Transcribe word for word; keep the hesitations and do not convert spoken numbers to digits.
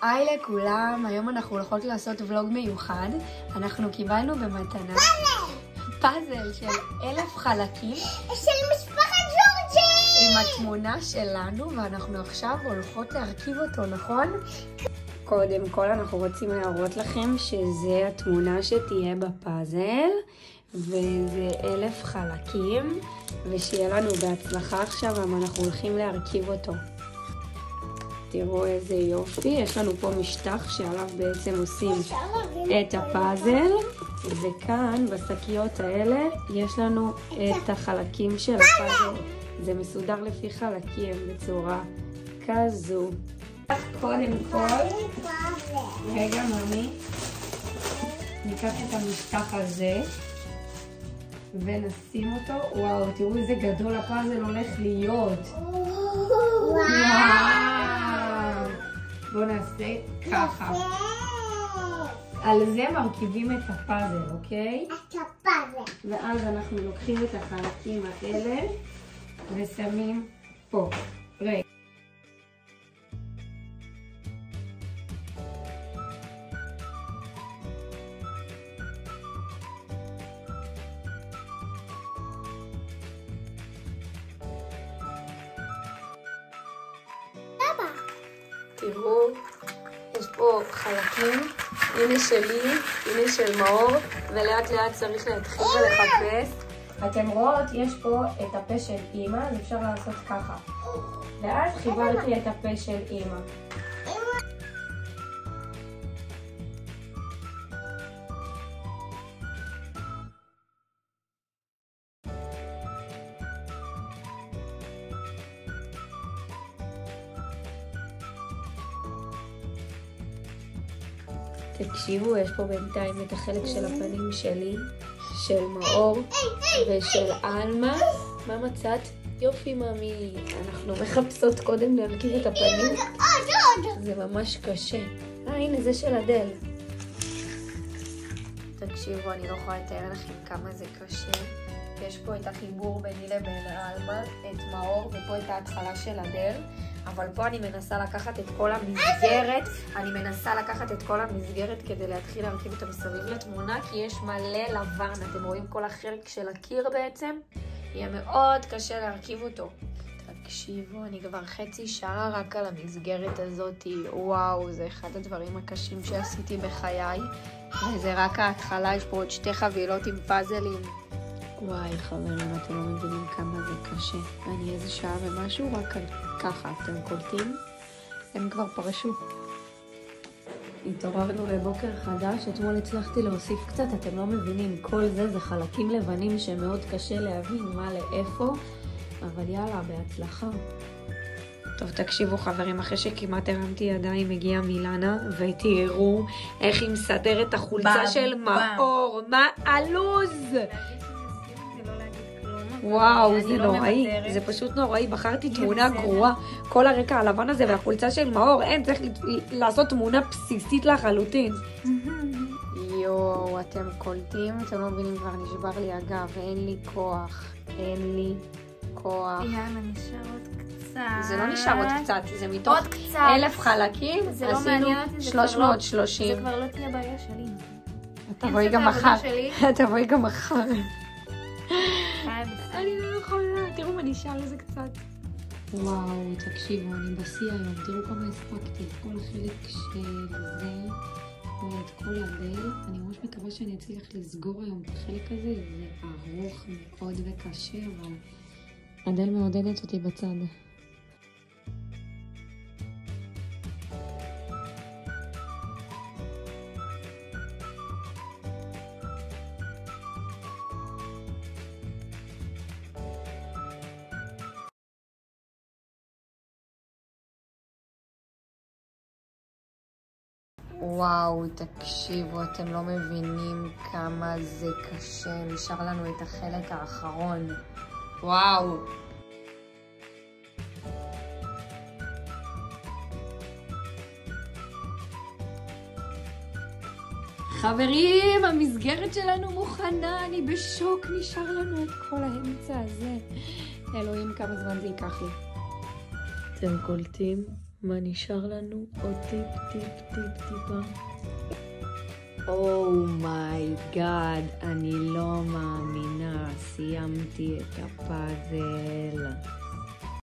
היי לכולם, היום אנחנו הולכות לעשות ולוג מיוחד. אנחנו קיבלנו במתנה פאזל של אלף חלקים של משפחת ג'ורג'י עם התמונה שלנו, ואנחנו עכשיו הולכות להרכיב אותו, נכון? קודם כל אנחנו רוצים להראות לכם שזה התמונה שתהיה בפאזל, וזה אלף חלקים, ושיהיה לנו בהצלחה עכשיו, אבל אנחנו הולכים להרכיב אותו. תראו איזה יופי, יש לנו פה משטח שעליו בעצם עושים את הפאזל, וכאן בשקיות האלה יש לנו את החלקים של הפאזל. זה מסודר לפי חלקים בצורה כזו. קודם כל, רגע ממי, ניקח את המשטח הזה ונשים אותו. וואו, תראו איזה גדול הפאזל הולך להיות. וואו! בואו נעשה ככה. על זה מרכיבים את הפאזל, אוקיי? את הפאזל. ואז אנחנו לוקחים את החלקים האלה ושמים פה. רגע. תראו, יש פה חלקים, הנה שלי, הנה של מאור, ולאט לאט צריך להתחיל ולחפש. אתם רואות, יש פה את הפה של אמא, אז אפשר לעשות ככה. ואז חיברתי את הפה של אמא. תקשיבו, יש פה בינתיים את החלק של הפנים שלי, של מאור ושל אלמה. מה מצאת? יופי ממי, אנחנו מחפשות קודם להרכיב את הפנים. זה ממש קשה. אה, הנה זה של אדל. תקשיבו, אני לא יכולה לתאר לכם כמה זה קשה. יש פה את החיבור ביני לבין אלמה, את מאור, ופה את ההתחלה של אדל. אבל פה אני מנסה לקחת את כל המסגרת, אני מנסה לקחת את כל המסגרת כדי להתחיל להרכיב את המסביב לתמונה, כי יש מלא לבן, אתם רואים כל החלק של הקיר בעצם, יהיה מאוד קשה להרכיב אותו. תקשיבו, אני כבר חצי שעה רק על המסגרת הזאת, וואו, זה אחד הדברים הקשים שעשיתי בחיי, וזה רק ההתחלה, יש פה עוד שתי חבילות עם פאזלים. וואי חברים, אתם לא מבינים כמה זה קשה. אני איזה שעה ומשהו, רק ככה אתם קולטים. הם כבר פרשו. התעוררנו לבוקר חדש, אתמול הצלחתי להוסיף קצת, אתם לא מבינים. כל זה זה חלקים לבנים שמאוד קשה להבין מה לאיפה, אבל יאללה, בהצלחה. טוב, תקשיבו חברים, אחרי שכמעט הרמתי ידיים הגיעה מילנה, ותראו איך היא מסדרת את החולצה של מאור. מה הלוז? וואו, זה נוראי, זה פשוט נוראי, בחרתי תמונה גרועה, כל הרקע הלבן הזה והחולצה של מאור, אין, צריך לעשות תמונה בסיסית לחלוטין. יואו, אתם קולטים, אתם לא מבינים, כבר נשבר לי הגב, ואין לי כוח, אין לי כוח. יאללה, נשאר עוד קצת. זה לא נשאר עוד קצת, זה מתוך אלף חלקים, עשינו שלוש מאות ושלושים. זה כבר לא תהיה בעיה שלי. תבואי גם מחר, תבואי גם מחר. אני לא יכולה, תראו מה נשאר לזה קצת. וואו, תקשיבו, אני בשיא היום, תראו כמה הספקתי את כל החלק של זה ואת כל הדל. אני ממש מקווה שאני אצליח לסגור היום את החלק הזה, זה ארוך מאוד וקשה, אבל הדל מעודדת אותי בצד. וואו, תקשיבו, אתם לא מבינים כמה זה קשה. נשאר לנו את החלק האחרון. וואו. חברים, המסגרת שלנו מוכנה. אני בשוק, נשאר לנו את כל האמצע הזה. אלוהים, כמה זמן זה ייקח לי. אתם קולטים? מה נשאר לנו? עוד טיפ, טיפ, טיפ, טיפה. אומייגאד, אני לא מאמינה, סיימתי את הפאזל.